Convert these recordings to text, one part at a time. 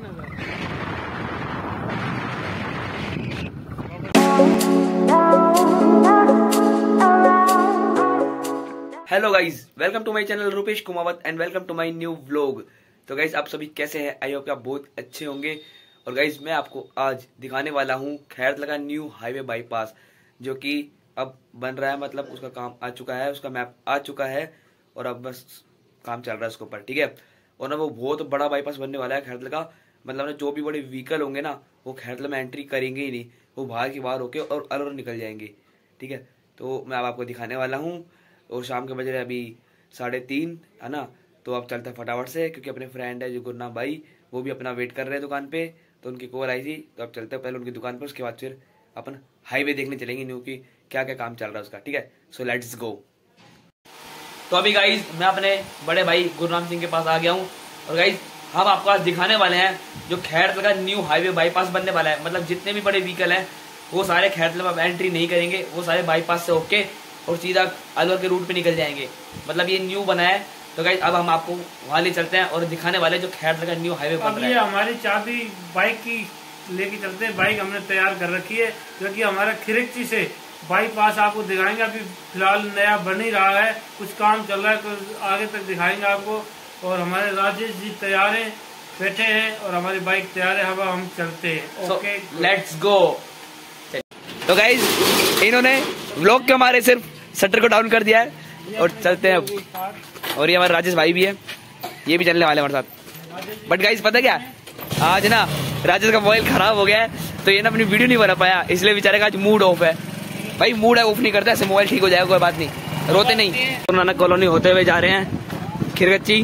Hello guys, welcome to my channel Rupesh Kumawat and welcome to my new vlog. तो guys आप सभी कैसे हैं? आई होप आप बहुत अच्छे होंगे। और गाइज मैं आपको आज दिखाने वाला हूं खैरतला का न्यू हाईवे बाईपास, जो कि अब बन रहा है। मतलब उसका काम आ चुका है, उसका मैप आ चुका है और अब बस काम चल रहा है उसके ऊपर, ठीक है। और ना वो बहुत बड़ा बाईपास बनने वाला है खैरतला का। मतलब ना जो भी बड़े व्हीकल होंगे ना वो खैरतला में एंट्री करेंगे ही नहीं, वो बाहर की बाहर होके और अलग निकल जाएंगे, ठीक है। तो मैं अब आपको दिखाने वाला हूँ। और शाम के बज रहे अभी 3:30, है ना। तो अब चलते हैं फटाफट से, क्योंकि अपने फ्रेंड है जो गुरनाम भाई, वो भी अपना वेट कर रहे हैं दुकान पे। तो उनकी कॉल आई थी, तो अब चलते हैं पहले उनकी दुकान पर, उसके बाद फिर अपन हाईवे देखने चलेंगे न्यू की क्या क्या काम चल रहा है उसका, ठीक है। So let's go. तो अभी गाइज मैं अपने बड़े भाई गुरनाम सिंह के पास आ गया हूँ। और गाइज हम आपको आज दिखाने वाले हैं जो खैरतला का न्यू हाईवे बाईपास बनने वाला है। मतलब जितने भी बड़े व्हीकल हैं वो सारे खैरतला में एंट्री नहीं करेंगे, वो सारे बाईपास से होके और सीधा अलवर के रूट पे निकल जाएंगे। मतलब ये न्यू बना है। तो गाइस अब हम आपको वहां ले चलते हैं और दिखाने वाले जो खैरतला का न्यू हाईवे बन रहा है। ये हमारी चाबी बाइक की लेके चलते हैं। बाइक हमने तैयार कर रखी है, क्योंकि हमारा खिरकची से बाईपास आपको दिखाएंगे। अभी फिलहाल नया बन ही रहा है, कुछ काम चल रहा है, तो आगे तक दिखाएंगे आपको। और हमारे राजेश जी तैयार हैं, बैठे हैं, और हमारी बाइक तैयार है। अब हम चलते हैं। Okay, let's go. तो गाइस इन्होंने व्लॉग के हमारे सिर्फ शटर को डाउन कर दिया है और चलते हैं अब। और ये हमारे राजेश भाई भी है, ये भी चलने वाले हमारे साथ। बट गाइस पता क्या, आज ना राजेश का मोबाइल खराब हो गया है, तो ये ना अपनी वीडियो नहीं बना पाया, इसलिए बेचारे का आज मूड ऑफ है। भाई मूड है ऑफ नहीं करता, ऐसे मोबाइल ठीक हो जाएगा, कोई बात नहीं, रोते नहीं। गुरु नानक कॉलोनी होते हुए जा रहे हैं खिरगच्ची।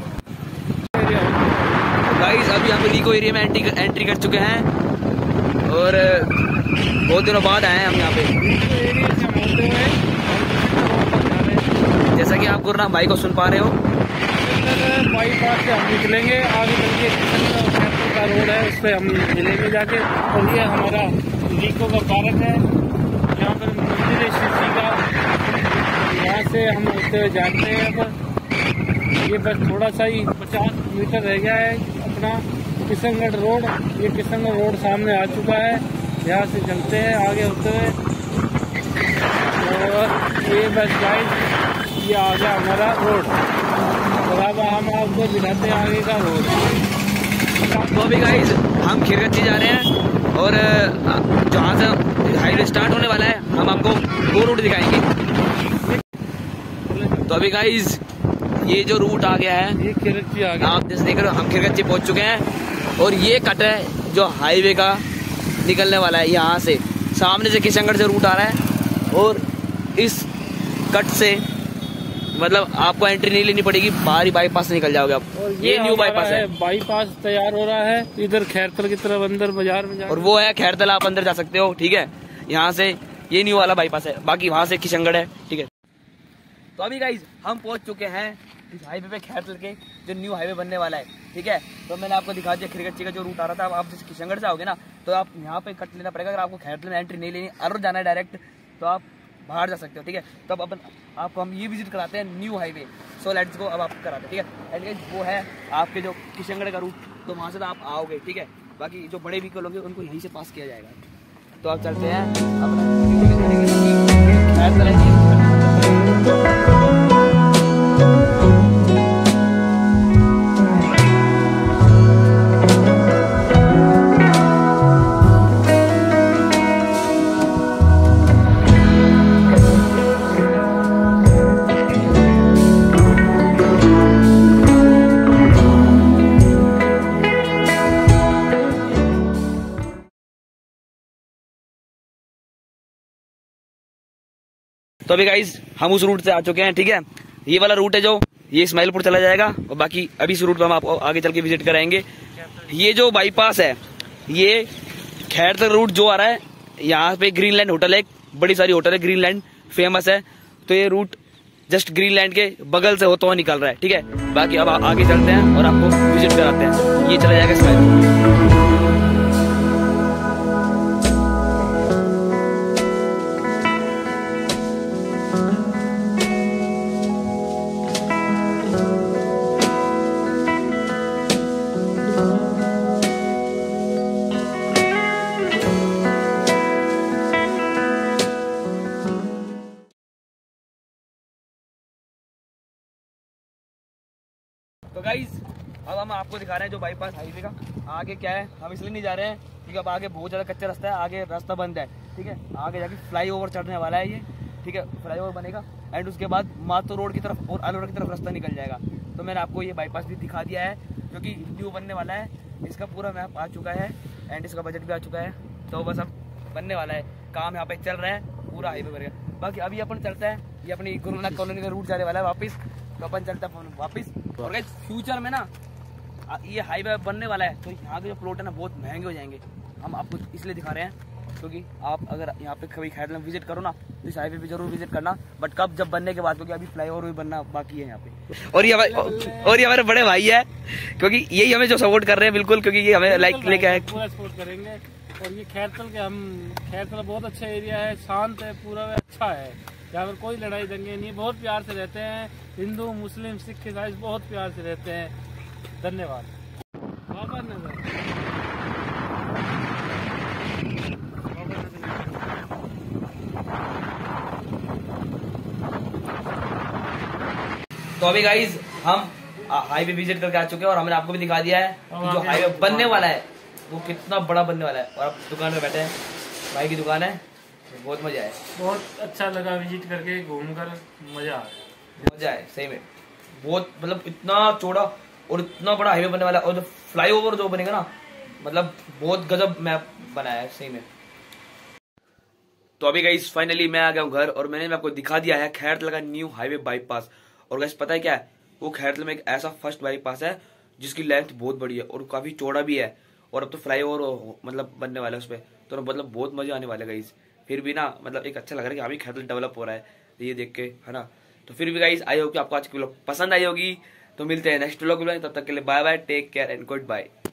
गाइस अभी यहाँ पे लीको एरिया में एंट्री कर चुके हैं और बहुत दिनों बाद आए हैं हम यहाँ पे। जैसा कि आप गुरनाम भाई को सुन पा रहे हो, बाईपास से हम निकलेंगे, आगे चल के का रोड है, उस पर हम मिलेंगे जाके। और ये हमारा लीको का पार्क है, यहाँ पर मंदिर है शिव जी का। यहाँ से हम होते हुए जाते हैं। अब ये बस थोड़ा सा ही 50 मीटर रह गया है अपना किशनगढ़ रोड। ये किशनगढ़ रोड सामने आ चुका है, यहाँ से चलते हैं आगे होते हुए। और ये बस गाइस ये आ गया हमारा रोड। और अब हम आपको दिखाते हैं आगे का रोड। तो अभी गाइस हम खिरगच्ची जा रहे हैं और जहाँ से हाईवे स्टार्ट होने वाला है हम आपको वो रूट दिखाएंगे। तो अभी गाइस ये जो रूट आ गया है, ये खिरगच्ची आ गया, आप जैसे देख रहे हो, हम खिरगच्ची पहुंच चुके हैं। और ये कट है जो हाईवे का निकलने वाला है। यहाँ से सामने से किशनगढ़ से रूट आ रहा है और इस कट से मतलब आपको एंट्री नहीं लेनी पड़ेगी, बाहरी बाईपास से निकल जाओगे आप। और ये न्यू बाईपास है, बाईपास तैयार हो रहा है इधर खैरतला की तरफ अंदर बाजार में और वो है खैरतला, आप अंदर जा सकते हो, ठीक है। यहाँ से ये न्यू वाला बाईपास है, बाकी वहाँ से किशनगढ़ है, ठीक है। तो अभी गाइज हम पहुंच चुके हैं इस हाईवे पे, खैरतला के जो न्यू हाईवे बनने वाला है, ठीक है। तो मैंने आपको दिखा दिया खिरगच्ची का जो रूट आ रहा था। आप जैसे किशनगढ़ से आओगे ना तो आप यहाँ पे कट लेना पड़ेगा। अगर आपको खैरतला में एंट्री नहीं लेनी, अलवर जाना है डायरेक्ट, तो आप बाहर जा सकते हो, ठीक है। तो अब अपन आपको हम ये विजिट कराते हैं new highway. So let's go, अब आपको कराते हैं, ठीक है। एंड गाइस वो है आपके जो किशनगढ़ का रूट, तो वहाँ से तो आप आओगे, ठीक है। बाकी जो बड़े व्हीकल होंगे उनको यहीं से पास किया जाएगा। तो आप चलते हैं तो अभी गाइज हम उस रूट से आ चुके हैं, ठीक है। ये वाला रूट है जो ये इस्माइलपुर चला जाएगा, और बाकी अभी इस रूट पर हम आपको आगे चल के विजिट कराएंगे। ये जो बाईपास है ये खैरतला रूट जो आ रहा है, यहाँ पे ग्रीनलैंड होटल है, एक बड़ी सारी होटल है, ग्रीनलैंड फेमस है। तो ये रूट जस्ट ग्रीनलैंड के बगल से होता हुआ निकल रहा है, ठीक है। बाकी अब आगे चलते हैं और आपको विजिट कराते हैं। ये चला जाएगा इस्माइलपुर। हम आपको दिखा रहे हैं जो बाईपास हाईवे का आगे क्या है। हम इसलिए नहीं जा रहे हैं क्योंकि अब आगे बहुत ज़्यादा कच्चा रास्ता है, आगे रास्ता बंद है, ठीक है। आगे जाके फ्लाईओवर चढ़ने वाला है ये, ठीक है, फ्लाईओवर बनेगा एंड उसके बाद मातो रोड की तरफ और अलोरा की तरफ रास्ता निकल जाएगा। तो मैंने आपको ये बाईपास भी दिखा दिया है जो कि न्यू बनने वाला है। इसका पूरा मैप आ चुका है एंड इसका बजट भी आ चुका है। तो बस अब बनने वाला है, काम यहाँ पे चल रहा है, पूरा हाईवे बनेगा। बाकी अभी अपन चलता है, ये अपनी गुरु नानक कॉलोनी का रूट जाने वाला है वापस, तो अपन चलता है वापस। और गाइस फ्यूचर में ना ये हाईवे बनने वाला है तो यहाँ के जो प्लॉट है ना बहुत महंगे हो जाएंगे। हम आपको इसलिए दिखा रहे हैं क्योंकि आप अगर यहाँ पे कभी खैरला में विजिट करो ना तो इस हाईवे पे जरूर विजिट करना, बट कब, जब बनने के बाद, क्योंकि अभी फ्लाईओवर भी बनना बाकी है यहाँ पे। और ये हमारे बड़े भाई है क्योंकि यही हमें जो सपोर्ट कर रहे हैं बिल्कुल, क्योंकि ये हमें लाइक लेके आए, पूरा सपोर्ट करेंगे। और ये खैरतल बहुत अच्छा एरिया है, शांत है, पूरा अच्छा है, यहाँ पर कोई लड़ाई दंगे नहीं, बहुत प्यार से रहते हैं। हिंदू मुस्लिम सिख ईसाई बहुत प्यार से रहते हैं। धन्यवाद। तो अभी गाइज हम हाईवे विजिट करके आ चुके हैं और हमने आपको भी दिखा दिया है कि जो हाईवे बनने वाला है वो कितना बड़ा बनने वाला है। और आप दुकान में बैठे हैं, भाई की दुकान है, बहुत मजा आया, बहुत अच्छा लगा विजिट करके, घूमकर मजा आया। मजा है सही में, बहुत मतलब इतना चौड़ा और इतना बड़ा हाईवे बनने वाला है। और जो फ्लाईओवर जो बनेगा ना, मतलब बहुत गजब मैप बनाया है सही में। तो अभी गाइस फाइनली मैं आ गया हूँ घर और मैंने आपको दिखा दिया है खैरतला का न्यू हाईवे बाईपास। और गाइस पता है क्या है, वो खैरतला में एक ऐसा फर्स्ट बाईपास है जिसकी लेंथ बहुत बड़ी है और काफी चौड़ा भी है। और अब तो फ्लाईओवर मतलब बनने वाला है उस पर, तो मतलब बहुत मजा आने वाला है गाइस। फिर भी ना मतलब एक अच्छा लग रहा है कि अभी खैरतला डेवलप हो रहा है ये देख के, है ना। तो फिर भी गाइस आई होप कि आपको आज की व्लॉग पसंद आई होगी। तो मिलते हैं नेक्स्ट व्लॉग में, तब तक के लिए bye bye, take care and good bye.